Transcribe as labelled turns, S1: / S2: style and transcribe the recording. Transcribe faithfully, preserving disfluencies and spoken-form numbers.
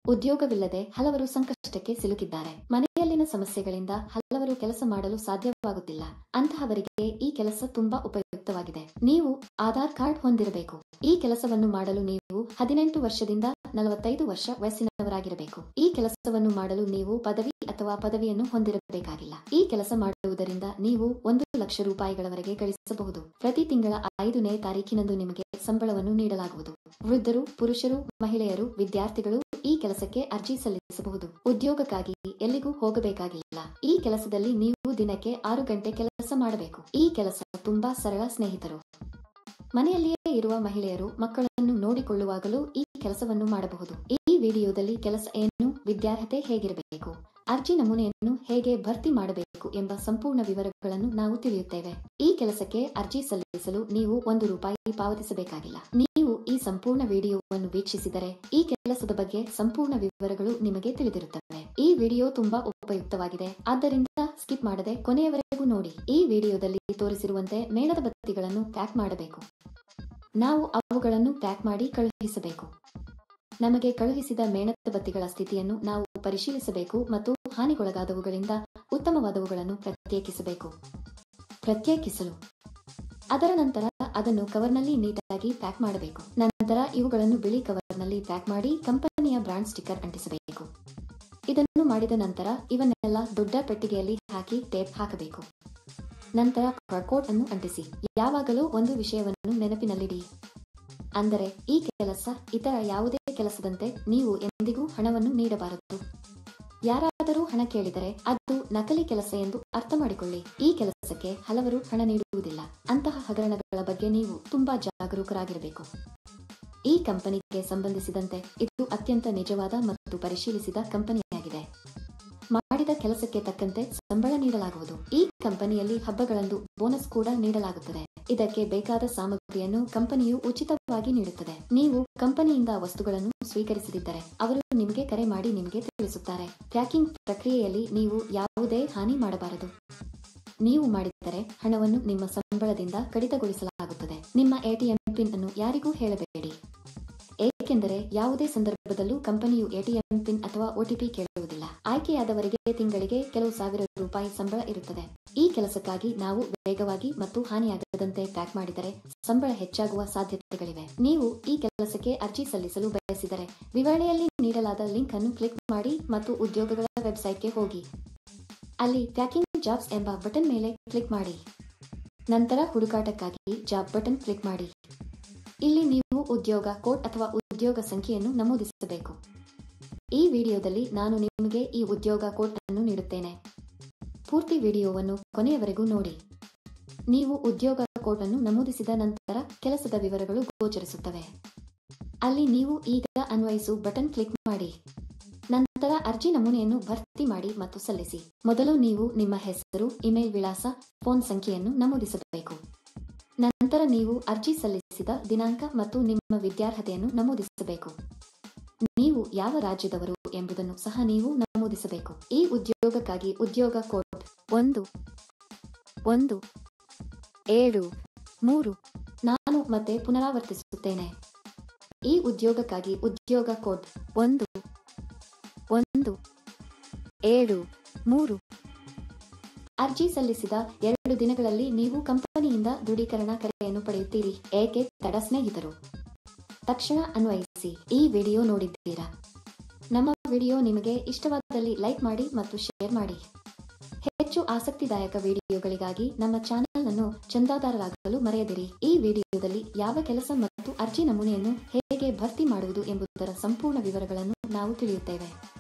S1: ಉದ್ಯೋಗವಿಲ್ಲದೆ ಹಲವರು ಸಂಕಷ್ಟಕ್ಕೆ ಸಿಲುಕಿದ್ದಾರೆ. ಮನೆಯಲ್ಲಿನ ಸಮಸ್ಯೆಗಳಿಂದ ಹಲವರು ಕೆಲಸ ಮಾಡಲು ಸಾಧ್ಯವಾಗುತ್ತಿಲ್ಲ. ಅಂತಹವರಿಗೆ ಈ ಕೆಲಸ ತುಂಬಾ ಉಪಯುಕ್ತವಾಗಿದೆ. ನೀವು ಆಧಾರ್ ಕಾರ್ಡ್ ಹೊಂದಿರಬೇಕು. ಈ ಕೆಲಸವನ್ನು ಮಾಡಲು ನೀವು ಹದಿನೆಂಟು ವರ್ಷದಿಂದ ನಲವತ್ತೈದು ವರ್ಷ ವಯಸ್ಸಿನವರಾಗಿರಬೇಕು. ಈ ಕೆಲಸವನ್ನು ಮಾಡಲು ನೀವು ಪದವಿ ಅಥವಾ ಪದವಿಯನ್ನು ಹೊಂದಿರಬೇಕಾಗಿಲ್ಲ. ಈ ಕೆಲಸ ಮಾಡುವುದರಿಂದ ನೀವು ಒಂದು ಲಕ್ಷ ರೂಪಾಯಿಗಳವರೆಗೆ ಗಳಿಸಬಹುದು. ಪ್ರತಿ ತಿಂಗಳ ಐದನೇ ತಾರೀಕಿನಂದು ನಿಮಗೆ ಸಂಬಳವನ್ನು ನೀಡಲಾಗುವುದು. ವೃದ್ಧರು, ಪುರುಷರು, ಮಹಿಳೆಯರು, ವಿದ್ಯಾರ್ಥಿಗಳು ಈ ಕೆಲಸಕ್ಕೆ ಅರ್ಜಿ ಸಲ್ಲಿಸಬಹುದು. ಉದ್ಯೋಗಕ್ಕಾಗಿ ಎಲ್ಲಿಗೂ ಹೋಗಬೇಕಾಗಿಲ್ಲ. ಈ ಕೆಲಸದಲ್ಲಿ ನೀವು ದಿನಕ್ಕೆ ಆರು ಗಂಟೆ ಕೆಲಸ ಮಾಡಬೇಕು. ಈ ಕೆಲಸ ತುಂಬಾ ಸರಳ ಸ್ನೇಹಿತರು. ಮನೆಯಲ್ಲಿಯೇ ಇರುವ ಮಹಿಳೆಯರು ಮಕ್ಕಳನ್ನು ನೋಡಿಕೊಳ್ಳುವಾಗಲೂ ಈ ಕೆಲಸವನ್ನು ಮಾಡಬಹುದು. ಈ ವಿಡಿಯೋದಲ್ಲಿ ಕೆಲಸ ಏನು, ವಿದ್ಯಾರ್ಹತೆ ಹೇಗಿರಬೇಕು, ಅರ್ಜಿ ನಮೂನೆಯನ್ನು ಹೇಗೆ ಭರ್ತಿ ಮಾಡಬೇಕು ಎಂಬ ಸಂಪೂರ್ಣ ವಿವರಗಳನ್ನು ನಾವು ತಿಳಿಯುತ್ತೇವೆ. ಈ ಕೆಲಸಕ್ಕೆ ಅರ್ಜಿ ಸಲ್ಲಿಸಲು ನೀವು ಒಂದು ರೂಪಾಯಿ ಪಾವತಿಸಬೇಕಾಗಿಲ್ಲ. ನೀವು ಈ ಸಂಪೂರ್ಣ ವಿಡಿಯೋವನ್ನು ವೀಕ್ಷಿಸಿದರೆ ಈ ಕೆಲಸದ ಬಗ್ಗೆ ಸಂಪೂರ್ಣ ವಿವರಗಳು ನಿಮಗೆ ತಿಳಿದಿರುತ್ತವೆ. ಈ ವಿಡಿಯೋ ತುಂಬಾ ಉಪಯುಕ್ತವಾಗಿದೆ, ಆದ್ದರಿಂದ ಸ್ಕಿಪ್ ಮಾಡದೆ ಕೊನೆಯವರೆಗೂ ನೋಡಿ. ಈ ವಿಡಿಯೋದಲ್ಲಿ ತೋರಿಸಿರುವಂತೆ ಮೇಣದ ಬತ್ತಿಗಳನ್ನು ಪ್ಯಾಕ್ ಮಾಡಬೇಕು. ನಾವು ಅವುಗಳನ್ನು ಪ್ಯಾಕ್ ಮಾಡಿ ಕಳುಹಿಸಬೇಕು. ನಮಗೆ ಕಳುಹಿಸಿದ ಮೇಣದ ಬತ್ತಿಗಳ ಸ್ಥಿತಿಯನ್ನು ನಾವು ಪರಿಶೀಲಿಸಬೇಕು ಮತ್ತು ಹಾನಿಗೊಳಗಾದವುಗಳಿಂದ ಉತ್ತಮವಾದವುಗಳನ್ನು ಪ್ರತ್ಯೇಕಿಸಬೇಕು. ಪ್ರತ್ಯೇಕಿಸಲು ಅದರ ನಂತರ ಅದನ್ನು ಕವರ್ನಲ್ಲಿ ನೀಟಾಗಿ ಪ್ಯಾಕ್ ಮಾಡಬೇಕು. ನಂತರ ಇವುಗಳನ್ನು ಬಿಳಿ ಕವರ್ನಲ್ಲಿ ಪ್ಯಾಕ್ ಮಾಡಿ ಕಂಪನಿಯ ಬ್ರಾಂಡ್ ಸ್ಟಿಕ್ಕರ್ ಅಂಟಿಸಬೇಕು. ಇದನ್ನು ಮಾಡಿದ ನಂತರ ಇವನ್ನೆಲ್ಲ ದೊಡ್ಡ ಪೆಟ್ಟಿಗೆಯಲ್ಲಿ ಹಾಕಿ ಟೇಪ್ ಹಾಕಬೇಕು. ನಂತರ ಬಾರ್ಕೋಡ್ ಅನ್ನು ಅಂಟಿಸಿ. ಯಾವಾಗಲೂ ಒಂದು ವಿಷಯವನ್ನು ನೆನಪಿನಲ್ಲಿಡಿ, ಅಂದರೆ ಈ ಕೆಲಸ ಇತರ ಯಾವುದೇ ಕೆಲಸದಂತೆ ನೀವು ಎಂದಿಗೂ ಹಣವನ್ನು ನೀಡಬಾರದು. ಯಾರಾದರೂ ಹಣ ಕೇಳಿದರೆ ಅದು ನಕಲಿ ಕೆಲಸ ಎಂದು ಅರ್ಥ ಮಾಡಿಕೊಳ್ಳಿ. ಈ ಕೆಲಸಕ್ಕೆ ಹಲವರು ಹಣ ನೀಡುವುದಿಲ್ಲ. ಅಂತಹ ಹಗರಣಗಳ ಬಗ್ಗೆ ನೀವು ತುಂಬಾ ಜಾಗರೂಕರಾಗಿರಬೇಕು. ಈ ಕಂಪನಿಗೆ ಸಂಬಂಧಿಸಿದಂತೆ ಇದು ಅತ್ಯಂತ ನಿಜವಾದ ಮತ್ತು ಪರಿಶೀಲಿಸಿದ ಕಂಪನಿಯಾಗಿದೆ. ಮಾಡಿದ ಕೆಲಸಕ್ಕೆ ತಕ್ಕಂತೆ ಸಂಬಳ ನೀಡಲಾಗುವುದು. ಈ ಕಂಪನಿಯಲ್ಲಿ ಹಬ್ಬಗಳಂದು ಬೋನಸ್ ಕೂಡ ನೀಡಲಾಗುತ್ತದೆ. ಇದಕ್ಕೆ ಬೇಕಾದ ಸಾಮಗ್ರಿಯನ್ನು ಕಂಪನಿಯು ಉಚಿತವಾಗಿ ನೀಡುತ್ತದೆ. ನೀವು ಕಂಪನಿಯಿಂದ ವಸ್ತುಗಳನ್ನು ಸ್ವೀಕರಿಸದಿದ್ದರೆ ಅವರು ನಿಮಗೆ ಕರೆ ಮಾಡಿ ನಿಮಗೆ ತಿಳಿಸುತ್ತಾರೆ. ಪ್ಯಾಕಿಂಗ್ ಪ್ರಕ್ರಿಯೆಯಲ್ಲಿ ನೀವು ಯಾವುದೇ ಹಾನಿ ಮಾಡಬಾರದು. ನೀವು ಮಾಡಿದರೆ ಹಣವನ್ನು ನಿಮ್ಮ ಸಂಬಳದಿಂದ ಕಡಿತಗೊಳಿಸಲಾಗುತ್ತದೆ. ನಿಮ್ಮ ಎಟಿಎಂ ಪಿನ್ ಅನ್ನು ಯಾರಿಗೂ ಹೇಳಬೇಡಿ, ಏಕೆಂದರೆ ಯಾವುದೇ ಸಂದರ್ಭದಲ್ಲೂ ಕಂಪನಿಯು ಎಟಿಎಂ ಪಿನ್ ಅಥವಾ ಒಟಿಪಿ ಕೇಳುವುದಿಲ್ಲ. ಆಯ್ಕೆಯಾದವರಿಗೆ ತಿಂಗಳಿಗೆ ಕೆಲವು ಸಾವಿರ ರೂಪಾಯಿ ಸಂಬಳ ಇರುತ್ತದೆ. ಈ ಕೆಲಸಕ್ಕಾಗಿ ನಾವು ವೇಗವಾಗಿ ಮತ್ತು ಹಾನಿಯಾಗದಂತೆ ಪ್ಯಾಕ್ ಮಾಡಿದರೆ ಸಂಬಳ ಹೆಚ್ಚಾಗುವ ಸಾಧ್ಯತೆಗಳಿವೆ. ನೀವು ಈ ಕೆಲಸಕ್ಕೆ ಅರ್ಜಿ ಸಲ್ಲಿಸಲು ಬಯಸಿದರೆ ವಿವರಣೆಯಲ್ಲಿ ನೀಡಲಾದ ಲಿಂಕ್ ಅನ್ನು ಕ್ಲಿಕ್ ಮಾಡಿ ಮತ್ತು ಉದ್ಯೋಗಗಳ ವೆಬ್ಸೈಟ್ಗೆ ಹೋಗಿ. ಅಲ್ಲಿ ಪ್ಯಾಕಿಂಗ್ ಜಾಬ್ಸ್ ಎಂಬ ಬಟನ್ ಮೇಲೆ ಕ್ಲಿಕ್ ಮಾಡಿ. ನಂತರ ಹುಡುಕಾಟಕ್ಕಾಗಿ ಜಾಬ್ ಬಟನ್ ಕ್ಲಿಕ್ ಮಾಡಿ. ಇಲ್ಲಿ ನೀವು ಉದ್ಯೋಗ ಕೋಡ್ ಅಥವಾ ಉದ್ಯೋಗ ಸಂಖ್ಯೆಯನ್ನು ನಮೂದಿಸಬೇಕು. ಈ ವಿಡಿಯೋದಲ್ಲಿ ನಾನು ನಿಮಗೆ ಈ ಉದ್ಯೋಗ ಕೋಡ್ ಅನ್ನು ನೀಡುತ್ತೇನೆ. ಪೂರ್ತಿ ವಿಡಿಯೋವನ್ನು ಕೊನೆಯವರೆಗೂ ನೋಡಿ. ನೀವು ಉದ್ಯೋಗ ಕೋಡ್ ಅನ್ನು ನಮೂದಿಸಿದ ನಂತರ ಕೆಲಸದ ವಿವರಗಳು ಗೋಚರಿಸುತ್ತವೆ. ಅಲ್ಲಿ ನೀವು ಈಗ ಅನ್ವಯಿಸು ಬಟನ್ ಕ್ಲಿಕ್ ಮಾಡಿ. ನಂತರ ಅರ್ಜಿ ನಮೂನೆಯನ್ನು ಭರ್ತಿ ಮಾಡಿ ಮತ್ತು ಸಲ್ಲಿಸಿ. ಮೊದಲು ನೀವು ನಿಮ್ಮ ಹೆಸರು, ಇಮೇಲ್ ವಿಳಾಸ, ಫೋನ್ ಸಂಖ್ಯೆಯನ್ನು ನಮೂದಿಸಬೇಕು. ನಂತರ ನೀವು ಅರ್ಜಿ ಸಲ್ಲಿಸಿದ ದಿನಾಂಕ ಮತ್ತು ನಿಮ್ಮ ವಿದ್ಯಾರ್ಹತೆಯನ್ನು ನಮೂದಿಸಬೇಕು. ನೀವು ಯಾವ ರಾಜ್ಯದವರು ಎಂಬುದನ್ನು ಸಹ ನೀವು ನಮೂದಿಸಬೇಕು. ಈ ಉದ್ಯೋಗಕ್ಕಾಗಿ ಉದ್ಯೋಗ ಕೋಡ್ ಒಂದು ಒಂದು ಏಳು ಮೂರು. ನಾನು ಮತ್ತೆ ಪುನರಾವರ್ತಿಸುತ್ತೇನೆ. ಈ ಉದ್ಯೋಗಕ್ಕಾಗಿ ಉದ್ಯೋಗ ಕೋಡ್ ಒಂದು ಒಂದು ಏಳು ಮೂರು. ಅರ್ಜಿ ಸಲ್ಲಿಸಿದ ಎರಡು ದಿನಗಳಲ್ಲಿ ನೀವು ಕಂಪನಿಯಿಂದ ದೃಢೀಕರಣ ಕರೆಯನ್ನು ಪಡೆಯುತ್ತೀರಿ. ಏಕೆ ತಡ ಸ್ನೇಹಿತರು? ತಕ್ಷಣ ಅನ್ವಯಿಸಿ. ಈ ವಿಡಿಯೋ ನೋಡಿದ್ದೀರಾ? ನಮ್ಮ ವಿಡಿಯೋ ನಿಮಗೆ ಇಷ್ಟವಾದಲ್ಲಿ ಲೈಕ್ ಮಾಡಿ ಮತ್ತು ಶೇರ್ ಮಾಡಿ. ಹೆಚ್ಚು ಆಸಕ್ತಿದಾಯಕ ವಿಡಿಯೋಗಳಿಗಾಗಿ ನಮ್ಮ ಚಾನೆಲ್ ಅನ್ನು ಚಂದಾದಾರರಾಗಲು ಮರೆಯದಿರಿ. ಈ ವಿಡಿಯೋದಲ್ಲಿ ಯಾವ ಕೆಲಸ ಮತ್ತು ಅರ್ಜಿ ನಮೂನೆಯನ್ನು ಹೇಗೆ ಭರ್ತಿ ಮಾಡುವುದು ಎಂಬುದರ ಸಂಪೂರ್ಣ ವಿವರಗಳನ್ನು ನಾವು ತಿಳಿಯುತ್ತೇವೆ.